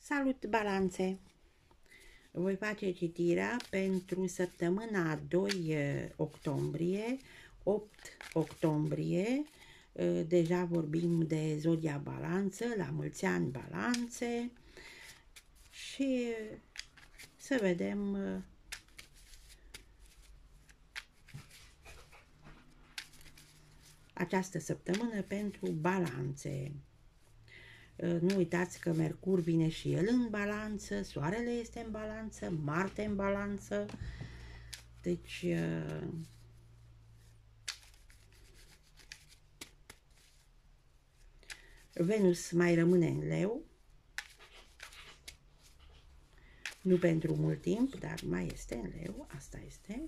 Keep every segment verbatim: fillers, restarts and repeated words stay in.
Salut, balanțe! Voi face citirea pentru săptămâna doi octombrie, opt octombrie. Deja vorbim de zodia balanță, la mulți ani balanțe. Și să vedem această săptămână pentru balanțe. Nu uitați că Mercur vine și el în balanță, Soarele este în balanță, Marte în balanță. Deci Venus mai rămâne în Leu. Nu pentru mult timp, dar mai este în Leu, asta este.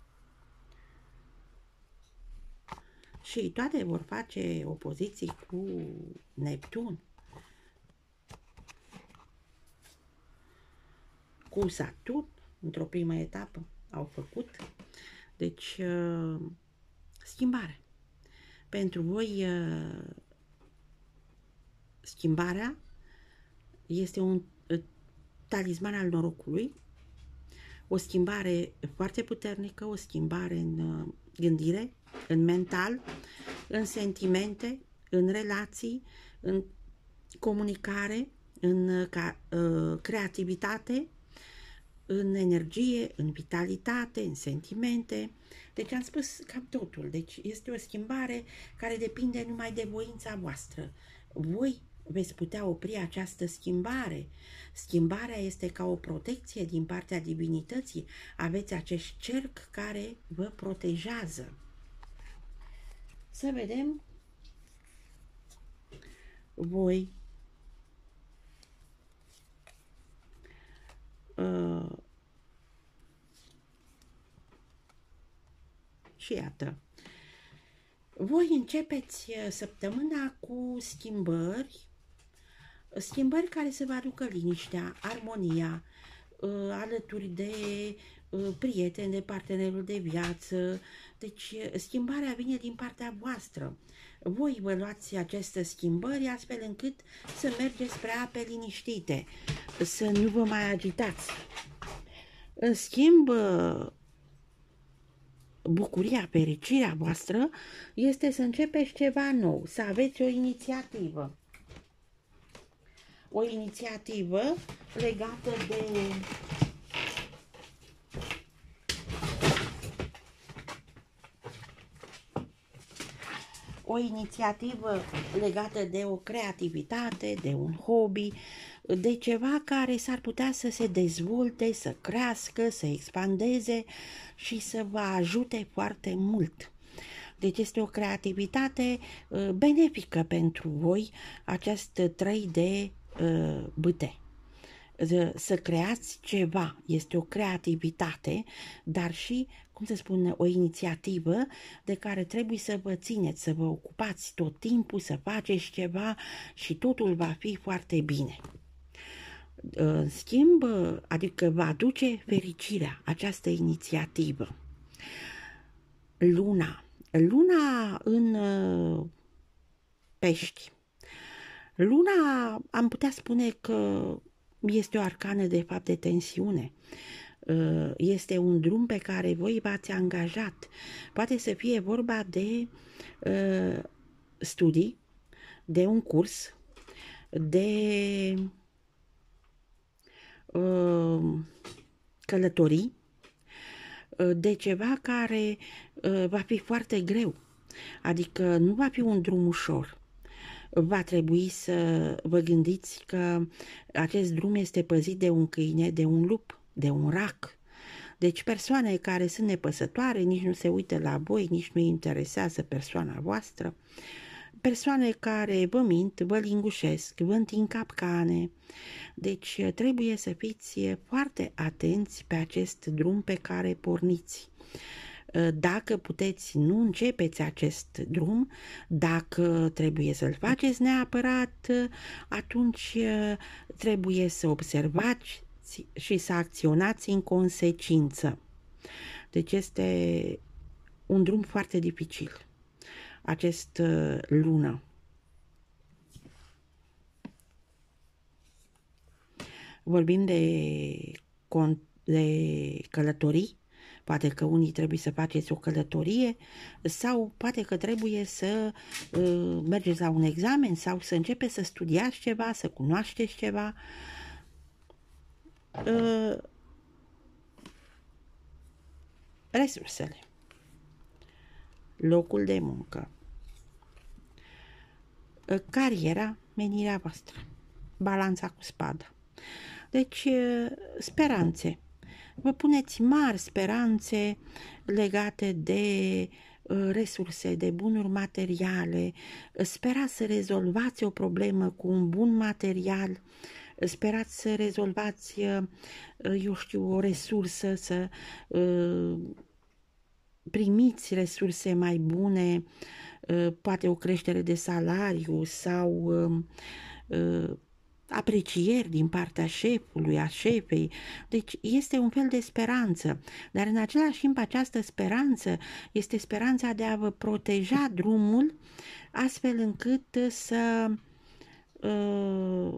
Și toate vor face opoziții cu Neptun, cu Saturn, într-o primă etapă au făcut. Deci, schimbare. Pentru voi, schimbarea este un talisman al norocului, o schimbare foarte puternică, o schimbare în gândire, în mental, în sentimente, în relații, în comunicare, în creativitate, în energie, în vitalitate, în sentimente. Deci am spus cam totul. Deci este o schimbare care depinde numai de voința voastră. Voi veți putea opri această schimbare. Schimbarea este ca o protecție din partea divinității. Aveți acest cerc care vă protejează. Să vedem voi uh, și iată, voi începeți săptămâna cu schimbări, schimbări care să vă aducă liniștea, armonia, alături de prieteni, de partenerul de viață. Deci schimbarea vine din partea voastră. Voi vă luați aceste schimbări astfel încât să mergeți spre ape liniștite, să nu vă mai agitați. În schimb, bucuria, fericirea voastră este să începeți ceva nou, să aveți o inițiativă. O inițiativă legată de o inițiativă legată de o creativitate, de un hobby, de ceva care s-ar putea să se dezvolte, să crească, să expandeze și să vă ajute foarte mult. Deci este o creativitate benefică pentru voi, acest trei de bâte. Să creați ceva, este o creativitate, dar și, cum să spun, o inițiativă de care trebuie să vă țineți, să vă ocupați tot timpul, să faceți ceva și totul va fi foarte bine. În schimb, adică va aduce fericirea, această inițiativă. Luna. Luna în Pești. Luna, am putea spune că este o arcană de fapt de tensiune. Este un drum pe care voi v-ați angajat. Poate să fie vorba de studii, de un curs, de călătorii, de ceva care va fi foarte greu. Adică nu va fi un drum ușor. Va trebui să vă gândiți că acest drum este păzit de un câine, de un lup, de un rac. Deci persoane care sunt nepăsătoare, nici nu se uită la voi, nici nu interesează persoana voastră. Persoane care vă mint, vă lingușesc, vă întind capcane. Deci trebuie să fiți foarte atenți pe acest drum pe care porniți. Dacă puteți, nu începeți acest drum. Dacă trebuie să-l faceți neapărat, atunci trebuie să observați și să acționați în consecință. Deci este un drum foarte dificil, acest lună. vorbim de, de călătorii, poate că unii trebuie să faceți o călătorie sau poate că trebuie să uh, mergeți la un examen sau să începeți să studiați ceva, să cunoașteți ceva. Uh, resursele, locul de muncă, uh, cariera, menirea voastră, balanța cu spada. Deci, uh, speranțe. Vă puneți mari speranțe legate de uh, resurse, de bunuri materiale, sperați să rezolvați o problemă cu un bun material, sperați să rezolvați, uh, eu știu, o resursă, să uh, primiți resurse mai bune, uh, poate o creștere de salariu sau uh, uh, aprecieri din partea șefului, a șefei. Deci este un fel de speranță, dar în același timp această speranță este speranța de a vă proteja drumul astfel încât să uh,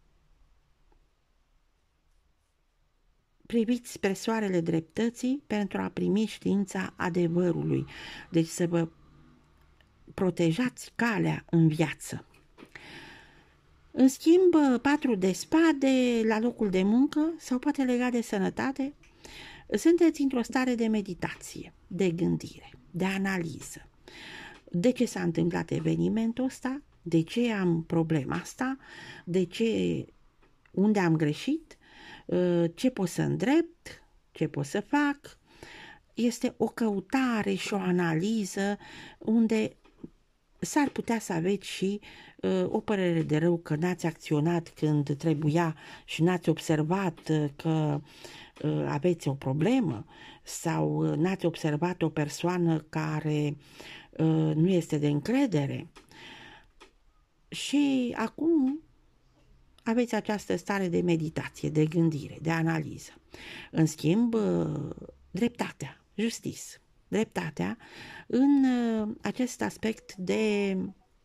priviți spre soarele dreptății pentru a primi știința adevărului. Deci să vă protejați calea în viață. În schimb, patru de spade la locul de muncă sau poate legat de sănătate, sunteți într-o stare de meditație, de gândire, de analiză. De ce s-a întâmplat evenimentul ăsta? De ce am problema asta? De ce, unde am greșit? Ce pot să îndrept? Ce pot să fac? Este o căutare și o analiză unde s-ar putea să aveți și uh, o părere de rău că n-ați acționat când trebuia și n-ați observat uh, că uh, aveți o problemă sau uh, n-ați observat o persoană care uh, nu este de încredere. Și acum aveți această stare de meditație, de gândire, de analiză. În schimb, uh, dreptatea, justice. Dreptatea în uh, acest aspect de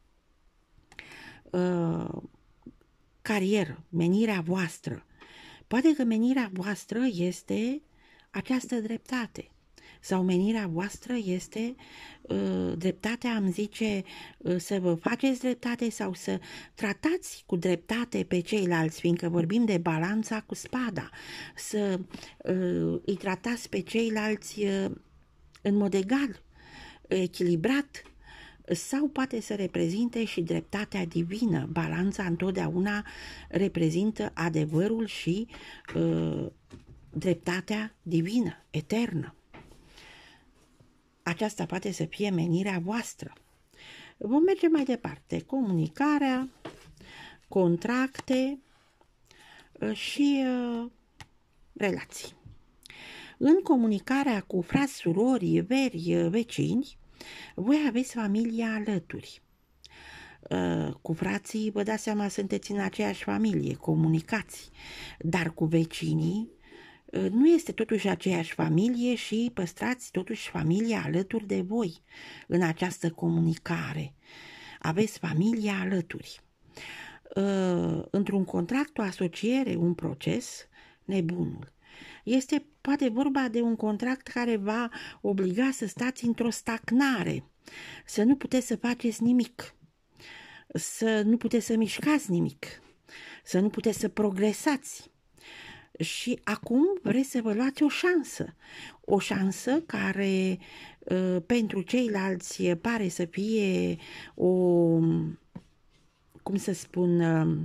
uh, carieră, menirea voastră. Poate că menirea voastră este această dreptate sau menirea voastră este uh, dreptatea, am zice, uh, să vă faceți dreptate sau să tratați cu dreptate pe ceilalți, fiindcă vorbim de balanța cu spada, să uh, îi tratați pe ceilalți uh, în mod egal, echilibrat, sau poate să reprezinte și dreptatea divină. Balanța întotdeauna reprezintă adevărul și uh, dreptatea divină, eternă. Aceasta poate să fie menirea voastră. Vom merge mai departe. Comunicarea, contracte uh, și uh, relații. În comunicarea cu frați, surori, veri, vecini, voi aveți familia alături. Cu frații, vă dați seama, sunteți în aceeași familie, comunicați, dar cu vecinii nu este totuși aceeași familie și păstrați totuși familia alături de voi în această comunicare. Aveți familia alături. Într-un contract, o asociere, un proces, nebunul. Este poate vorba de un contract care va obliga să stați într-o stagnare, să nu puteți să faceți nimic, să nu puteți să mișcați nimic, să nu puteți să progresați. Și acum vreți să vă luați o șansă, o șansă care pentru ceilalți pare să fie o, cum să spun,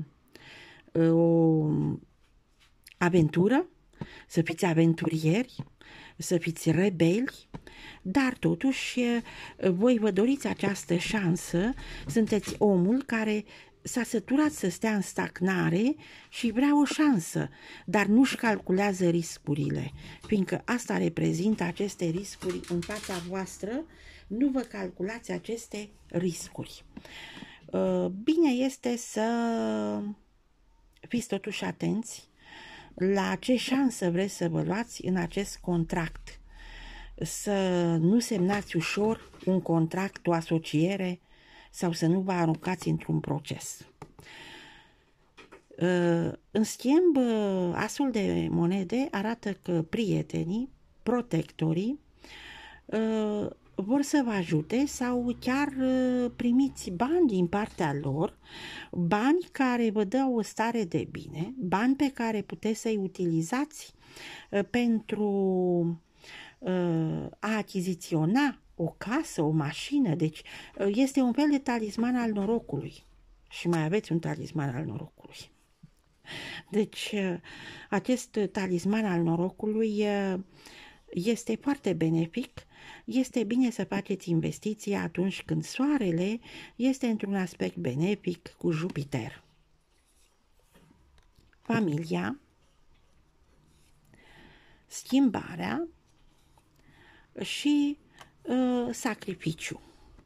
o aventură, să fiți aventurieri, să fiți rebeli, dar totuși voi vă doriți această șansă, sunteți omul care s-a săturat să stea în stagnare și vrea o șansă, dar nu-și calculează riscurile, fiindcă asta reprezintă aceste riscuri în fața voastră, nu vă calculați aceste riscuri. Bine este să fiți totuși atenți la ce șansă vreți să vă luați în acest contract. Să nu semnați ușor un contract, o asociere sau să nu vă aruncați într-un proces. În schimb, asul de monede arată că prietenii, protectorii, vor să vă ajute sau chiar primiți bani din partea lor, bani care vă dă o stare de bine, bani pe care puteți să-i utilizați pentru a achiziționa o casă, o mașină. Deci este un fel de talisman al norocului. Și mai aveți un talisman al norocului. Deci acest talisman al norocului este foarte benefic. Este bine să faceți investiții atunci când soarele este într-un aspect benefic cu Jupiter. Familia, schimbarea și uh, sacrificiu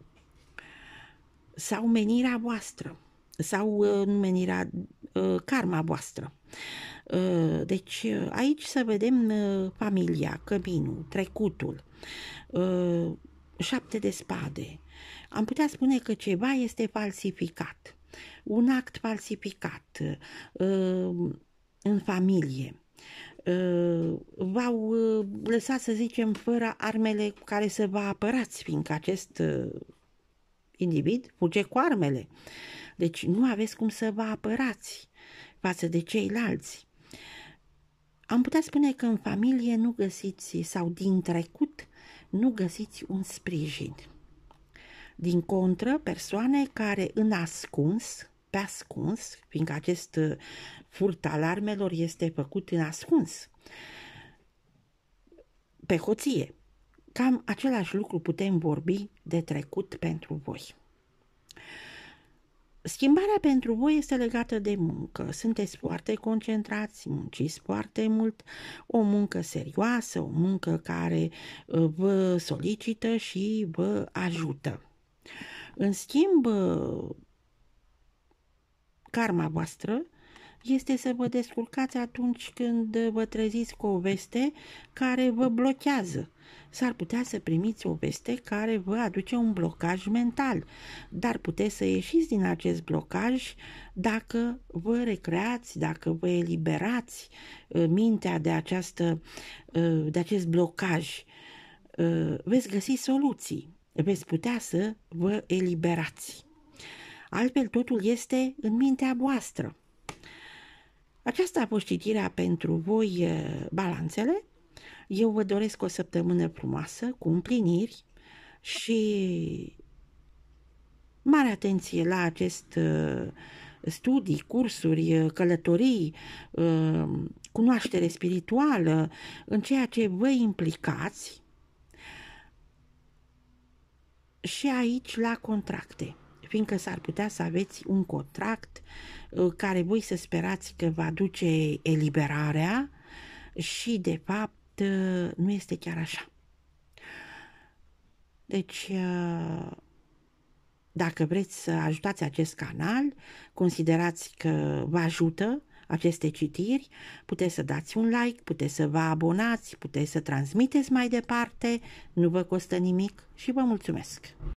sau menirea voastră sau uh, menirea, uh, karma voastră. Uh, deci aici să vedem uh, familia, căminul, trecutul, uh, șapte de spade. Am putea spune că ceva este falsificat, un act falsificat uh, în familie. V-au lăsat, să zicem, fără armele cu care să vă apărați, fiindcă acest individ fuge cu armele. Deci nu aveți cum să vă apărați față de ceilalți. Am putea spune că în familie nu găsiți, sau din trecut, nu găsiți un sprijin. Din contră, persoane care în ascuns, pe ascuns, fiindcă acest furt al armelor este făcut în ascuns, pe hoție. Cam același lucru putem vorbi de trecut pentru voi. Schimbarea pentru voi este legată de muncă. Sunteți foarte concentrați, munciți foarte mult, o muncă serioasă, o muncă care vă solicită și vă ajută. În schimb, karma voastră este să vă descurcați atunci când vă treziți cu o veste care vă blochează. S-ar putea să primiți o veste care vă aduce un blocaj mental, dar puteți să ieșiți din acest blocaj dacă vă recreați, dacă vă eliberați mintea de, această, de acest blocaj. Veți găsi soluții, veți putea să vă eliberați. Altfel totul este în mintea voastră. Aceasta a fost citirea pentru voi, balanțele. Eu vă doresc o săptămână frumoasă, cu împliniri și mare atenție la acest studii, cursuri, călătorii, cunoaștere spirituală, în ceea ce vă implicați și aici la contracte, fiindcă s-ar putea să aveți un contract care voi să sperați că va aduce eliberarea și de fapt nu este chiar așa. Deci, dacă vreți să ajutați acest canal, considerați că vă ajută aceste citiri, puteți să dați un like, puteți să vă abonați, puteți să transmiteți mai departe, nu vă costă nimic și vă mulțumesc!